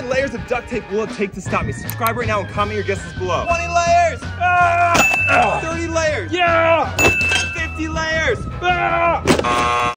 many layers of duct tape will it take to stop me? Subscribe right now and comment your guesses below. 20 layers. 30 layers. Yeah. 50 layers.